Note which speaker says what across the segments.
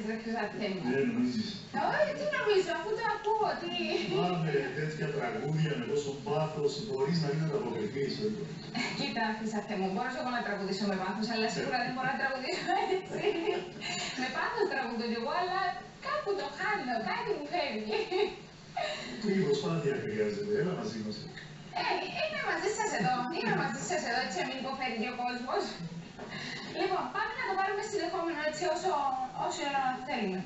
Speaker 1: ρε Χρυσάνθη μου.
Speaker 2: Δεν νομίζεις.
Speaker 1: Όχι, τι νομίζω, αφού το ακούω, τι...
Speaker 2: Πάμε τέτοια τραγούδια με τόσο πάθος, μπορείς να μην ανταποκριθείς.
Speaker 1: Κοίτα, Χρυσάνθη μου, μπορώ εγώ να τραγουδήσω με πάθος, αλλά σίγουρα δεν μπορώ να τραγουδήσω έτσι. Με πάθος τραγουδώ κι εγώ, αλλά κάπου το χάνω, κάτι μου φεύγει.
Speaker 2: Λίγη προσπάθεια χρειάζεται, έλα μαζί μας.
Speaker 1: Είμαι μαζί σας εδώ, έτσι να μην υποφέρει και ο κόσμος. Λοιπόν, πάμε να το πάρουμε συνεχόμενο έτσι όσο θέλουμε.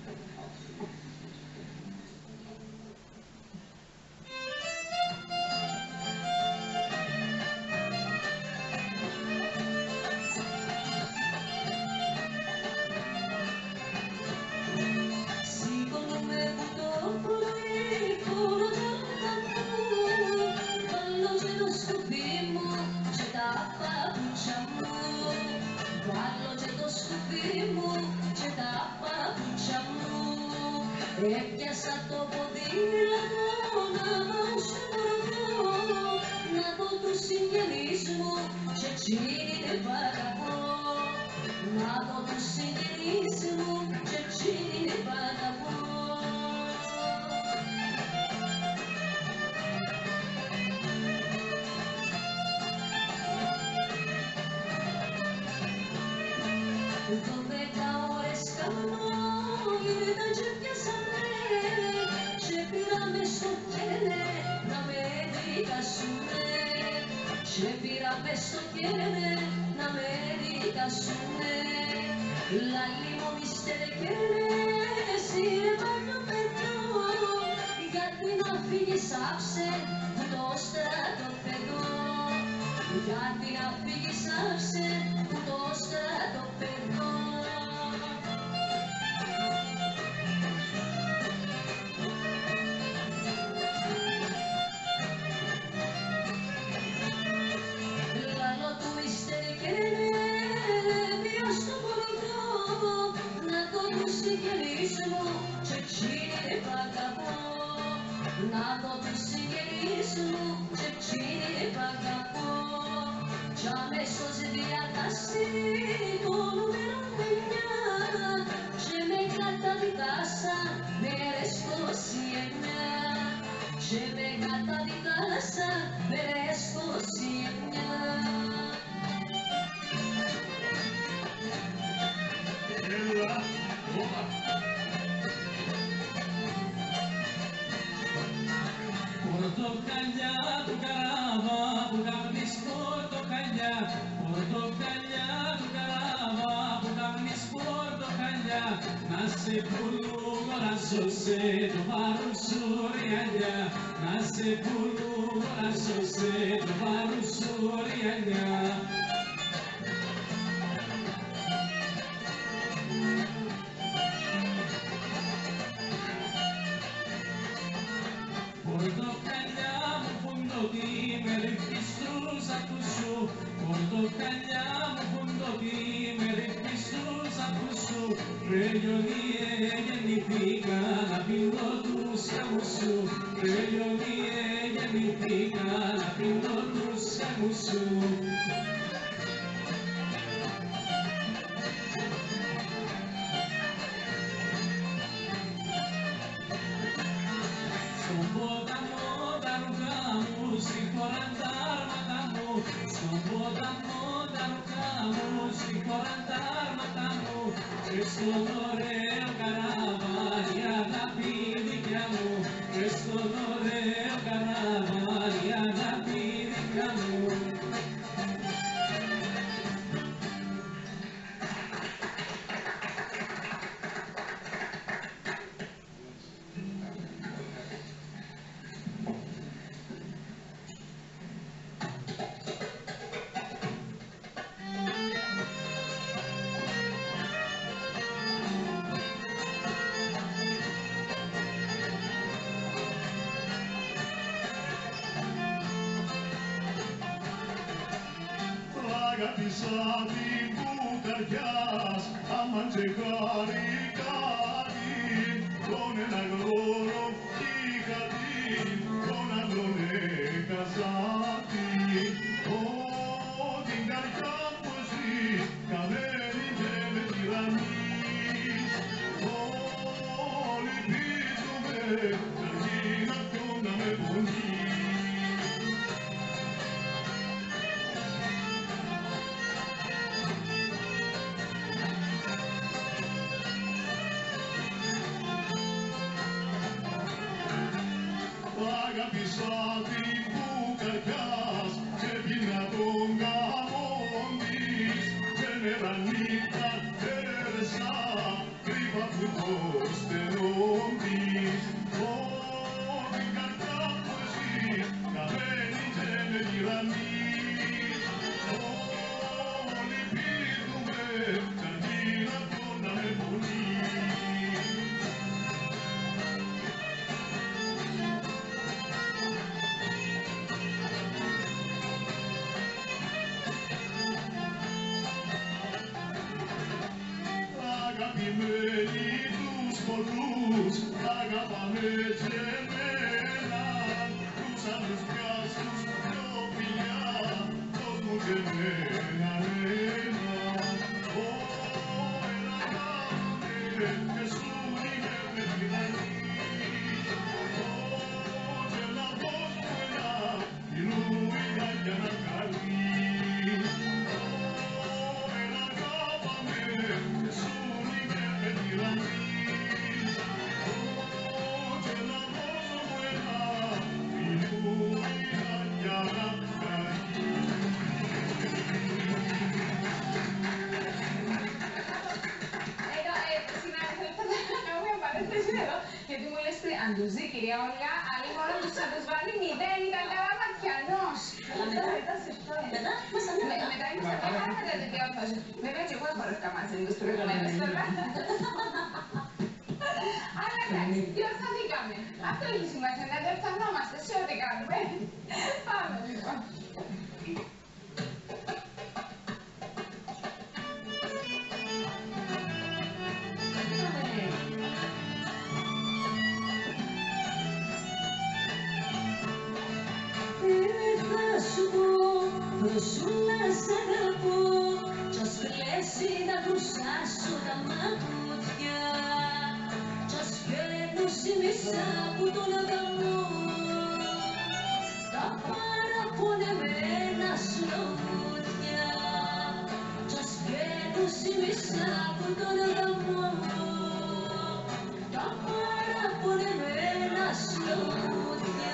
Speaker 3: Έπιασα το ποδήλατο να πάω στο χωριό, να δω τους συγγενείς μου και εκείνοι δεν μ' αγαπώ. Να δω τους συγγενείς μου και εκείνοι δεν μ' αγαπώ. Δώδεκα ώρες κάνω ήταν και πιάσαμε και πήραμε στο κέλε να με δικασούνε. Και πήραμε στο κέλε να με δικασούνε. Λαλή μου μιστερε κέλε, εσύ ρε πάνω παιδό, γιατί να φύγεις άψε το στρατοπεδό. Γιατί να φύγεις άψε το στρατοπεδό. Και εκείνοι δεν μ' αγαπώ. Να δω τους συγγενείς μου και εκείνοι δεν μ' αγαπώ. Κι αμέσως διατάσσει το νούμερο 9 και με καταδικάσαν μέρες 29. Και με καταδικάσαν μέρες 29.
Speaker 2: Έλα, όπα.
Speaker 4: Πορτοκαλιά του Καράβα που καπνείς πορτοκαλιά. Πορτοκαλιά του Καράβα που καπνείς πορτοκαλιά. Να σε πουλούγω να σώσε το βάρος σου ρε αγιά. Να σε πουλούγω να σώσε το βάρος σου ρε αγιά. Πορτοκαλιά μου πούντοτι με ρίχνεις στους άκους σου. Πορτοκαλιά μου πούντοτι με ρίχνεις στους άκους σου. Ρε λιονίε γεννηθήκα να πίνω τους χαμούς σου. Ρε λιονίε γεννηθήκα να πίνω τους χαμούς σου. Στον ποταμό τα ρούχα μου συγχωράν τα άρματα μου. Στον ποταμό τα ρούχα μου συγχωράν τα άρματα μου. Και στον ωραίο καράβαν η αγάπη δικιά μου. Και στον ωραίο καράβαν η αγάπη δικιά μου.
Speaker 2: Αγάπησα την κουκαριάς, άμαν και χαρικά την, τον ένα γρόνο είχα την, τον άλλον έκασα την. Την καρδιά μου ζεις, καμένη και με τυραννείς, καρδίνα ποιο να με πονεί. Αγάπησα την Μπουκαρκιάς και πήγα τον γάμον της και μέρα νύχτα έρεσα κρύβα που το στενόν της. Την καρδιά που εσύ καμένη και με τυραννείς. Όλοι πήρουμε καρδίνα ποιο να με πονεί. Αγαπημένοι τους πολλούς, αγαπάμε και εμένα, τους άλλους πιάς τους πιο φιλιά, δώσ' μου και εμένα ένα. Ένα αγαπάμε και σου είναι με τυραννείς. Και να δώσ' μου ένα πινούινα για να καλείς. Ένα αγαπάμε και σου
Speaker 1: γιατί μου λες πριν, αν τους δει κυρία Όλγα, άλλη μόνο τους θα τους βάλει 0, ήταν καλά ματιανός. Μετά είμαστε καλά μετά την διόρθωση. Βέβαια και εγώ έχω ρευκά μαζί με τους προηγουμένους τώρα. Αλλά εντάξει, διορθωθήκαμε. Αυτό έχει σημασία, να διορθωνόμαστε σε ό,τι κάνουμε. Πάμε λοιπόν.
Speaker 3: Προσού να σ' αγαπώ κι ας πλέσει να κρουσάσω τα μαγούδια κι ας φέρνω μισά που τον αγαπώ τα παραπονεμένα σου λόγια κι ας φέρνω μισά που τον αγαπώ τα παραπονεμένα σου λόγια.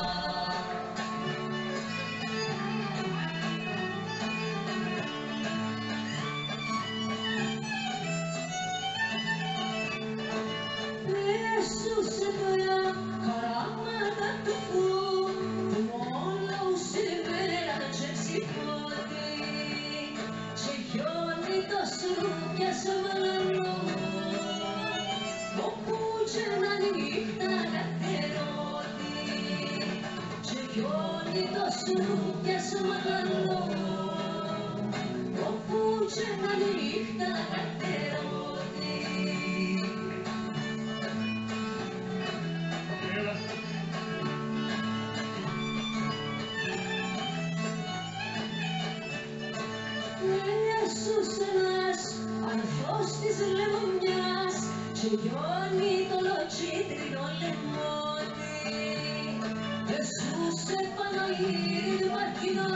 Speaker 3: Και γιώνει το λοτσίτρινο λεμόνι Εσούσε Παναγύρι Μαρκινά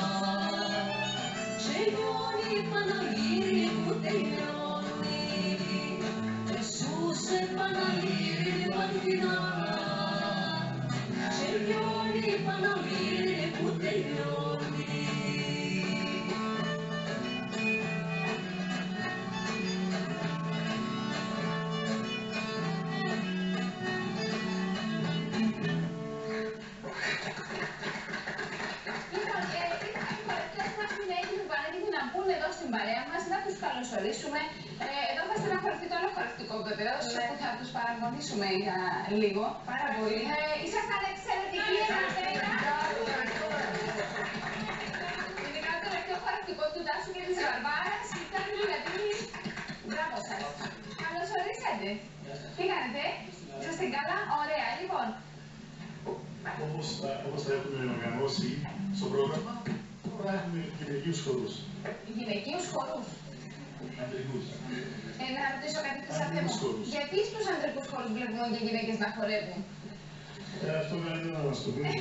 Speaker 3: και γιώνει Παναγύρι που τελειώνει Εσούσε Παναγύρι Μαρκινά και γιώνει Παναγύρι που τελειώνει.
Speaker 1: Παρέα μας, να τους καλωσορίσουμε. Εδώ θα στεναχωρηθεί το άλλο χορευτικό βεβαίως, που θα τους παραγωνίσουμε για λίγο. Πάρα πολύ. Ήσασταν εξαιρετικοί εναντέρα. Ειδικά το τελευταίο χορευτικό του Τάσου και της Βαρβάρας ήταν δηλαδή. Μπράβο σας. Καλωσορίσατε. Τι κάνετε, είσαστε καλά, ωραία, λοιπόν.
Speaker 2: Όπως θα έχουμε οργανώσει στο πρόγραμμα, τώρα έχουμε γυναικείους χορούς.
Speaker 1: Γυναικείους χορούς.
Speaker 2: Αντρικούς.
Speaker 1: Να ρωτήσω κάτι που σας
Speaker 2: Αντρικούς
Speaker 1: θέμα.
Speaker 2: χώρους.
Speaker 1: Γιατί στους ανδρικούς χώρους βλέπουμε και γυναίκες να χορεύουν?
Speaker 2: Αυτό καλύτερα να μας το πείτε.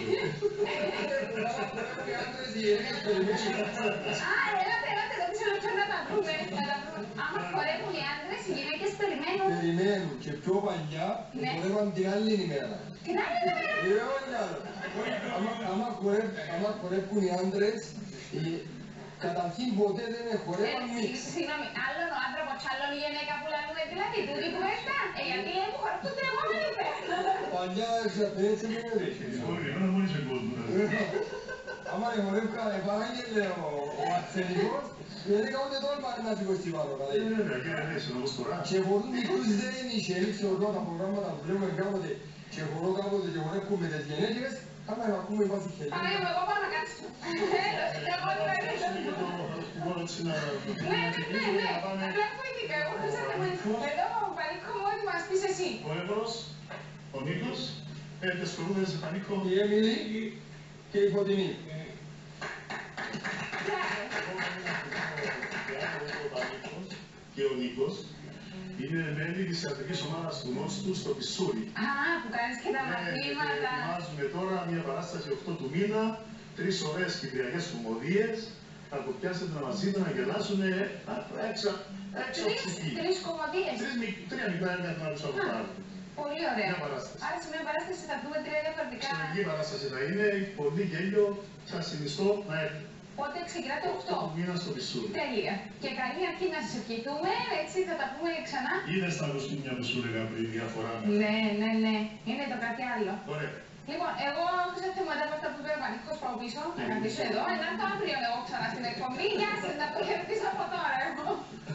Speaker 1: Ελάτε, ρωτήσω λεπτό να τα βρούμε. Άμα χορεύουν οι άντρες, οι γυναίκες περιμένουν.
Speaker 5: Περιμένουν και πιο παλιά
Speaker 1: Ναι.
Speaker 5: χορεύαν την άλλη ημέρα.
Speaker 1: Την άλλη μέρα.
Speaker 5: Άμα χορεύουν οι άντρες, καταρχήν ποτέ δεν χορεύαν μίξ.
Speaker 1: Συγγνώμη, άλλον ο άνθρωπος, άλλον η γυναίκα που λέμε δηλαδή, τούτη κουβέντα. Γιατί λέει που χορεύουν την επόμενη μέρα.
Speaker 5: Παλιά έτσι δεν έδειξε.
Speaker 2: Όχι, εμένα μόλις ο κόσμος.
Speaker 5: Άμα χορεύκα επάγγελε ο αρσενικός, δεν είχα ούτε τόλμα να σηκωστεί πάνω.
Speaker 2: Βέβαια, και δεν είσαι όπως τώρα.
Speaker 5: Και πολλούς μικρούς δεν είχε, έξω εδώ τα προγράμματα που βλέπουμε κάποτε και χορώ κάποτε και χορεύουν με τις γυναίκες, άμα ακούμε βάση χελιά.
Speaker 1: Παναγία μου, εγώ πάω να κάτσω. Εγώ την αρέσω. Ναι, απλά φοήθηκα, εγώ χρήσατε με. Εδώ, Πανίκο μου, ό,τι μας πεις εσύ.
Speaker 2: Ο Εύωρος, ο Νίκος, πέντε σκορούδες, Πανίκο.
Speaker 5: Η Έμιλη και η Φωτεινή.
Speaker 2: Και ο Νίκος είναι μέλη της θεατρικής ομάδας του Νόστου στο Πισούρι.
Speaker 1: Α, που κάνεις και τα μαθήματα.
Speaker 2: Ετοιμάζουμε τώρα μια παράσταση 8 του μήνα, 3 ωραίες κυπριακές κομμωδίες. Θα το πιάσετε να μας δείτε να γελάσουν έξω ψυχή.
Speaker 1: Τρεις κομμωδίες.
Speaker 2: Τρία μικρά έργα να τους αποβάλουν.
Speaker 1: Πολύ ωραία.
Speaker 2: Μια παράσταση.
Speaker 1: Άρα σε μια παράσταση θα δούμε τρία διαφορετικά.
Speaker 2: Εξαιρετική παράσταση θα είναι, πολύ γέλιο, σας συνιστώ να έρθετε.
Speaker 1: Πότε ξεκινάτε 8.
Speaker 2: 8 του μήνα στο Πισούρι.
Speaker 1: Τέλεια. Και καλή αρχή να σας ευχηθούμε, έτσι θα τα πούμε ξανά.
Speaker 2: Είδες τα κοστούμια που σου έλεγα πριν διαφορά.
Speaker 1: Ναι. Είναι το κάτι άλλο.
Speaker 2: Ωραία.
Speaker 1: Λοιπόν, εγώ χρήσατε μετά από αυτά που είπε ο Πανίκος πάω πίσω, να καθίσω εδώ. Ελάτε αύριο εγώ ξανά στην εκπομπή. Γεια σας, να αποχαιρετήσω από τώρα εγώ.